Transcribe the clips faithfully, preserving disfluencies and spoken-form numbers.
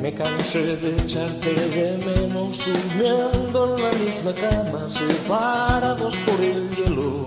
Me cansé de echarte de menos durmiendo en la misma cama, separados por el hielo.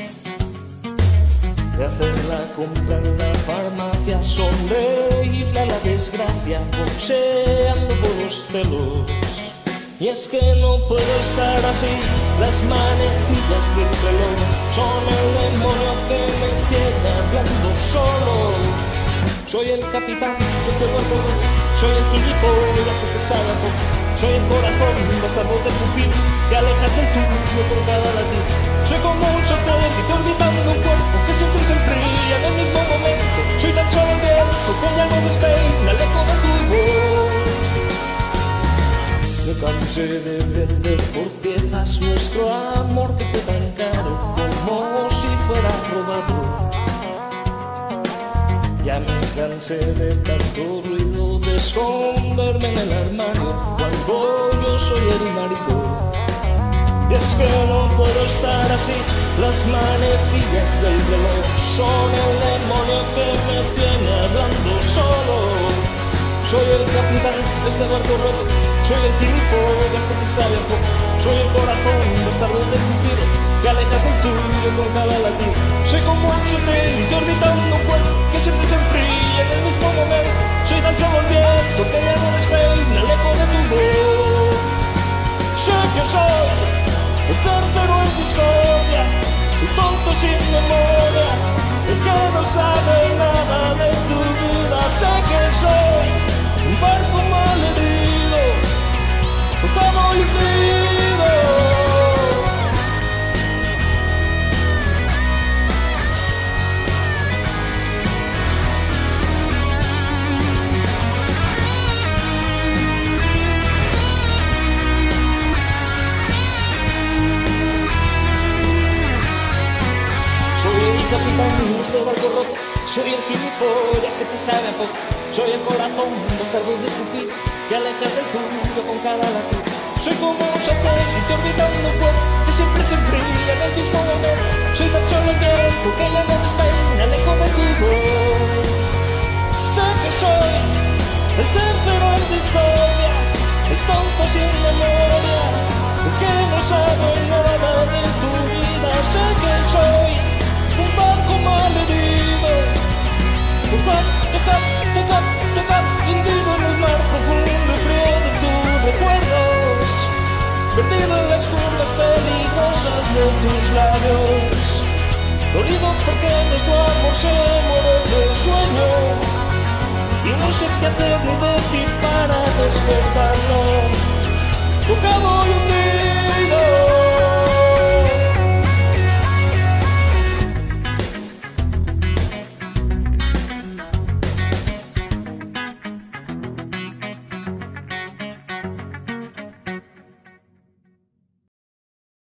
De hacer la compra en la farmacia, sonreírle a la desgracia, boxeando por los celos. Y es que no puedo estar así, las manecillas del reloj son el demonio que me tiene hablando solo. Soy el capitán de este barco, soy el gilipollas que te sabe a poco. Soy el corazón bastardo de pupil que alejas del tuyo por cada latir. Soy como un satélite orbitando un cuerpo que siempre se enfría en el mismo momento. Soy tan solo el viento que ya no despeina el eco de tu voz. Me cansé de vender por piezas nuestro amor que fue tan caro como si fuera robado. Ya me cansé de tanto ruido, de esconderme en el armario cuando yo soy el marido. Y es que no puedo estar así, las manecillas del reloj son el demonio que me tiene hablando solo. Soy el capitán de este barco roto, soy el gilipollas que te sabe a poco. Soy el corazón bastardo de cumplir que alejas del tuyo con cada latir. Soy como un satélite orbitando un cuerpo que siempre se enfría en el mismo momento. Soy tan solo el viento que ya no despeina el eco de tu voz. Sé que soy el tercero en discordia, el tonto sin memoria, el que no sabe nada de tu vida. Sé que soy un barco mal herido, todo hundido. Capitán de este barco roto, soy el gilipollas que te sabe a poco. Soy el corazón bastardo de Cupido que alejas del tuyo con cada latir. Soy como un satélite orbitando un cuerpo que siempre se enfría en el mismo momento. Soy tan solo el viento que ya no despeina el eco de tu voz. Sé que soy el tercero en discordia, el tonto sin memoria, el que no sabe nada de tu vida. Sé que soy un barco mal herido, un barco que cap, que cap, que cap, hundido en el mar profundo y frío de tus recuerdos, perdido en las curvas peligrosas de tus labios, dolido porque nuestro amor se muere de sueño, y no sé qué hacer ni decir para despertarlo, tocado y hundido.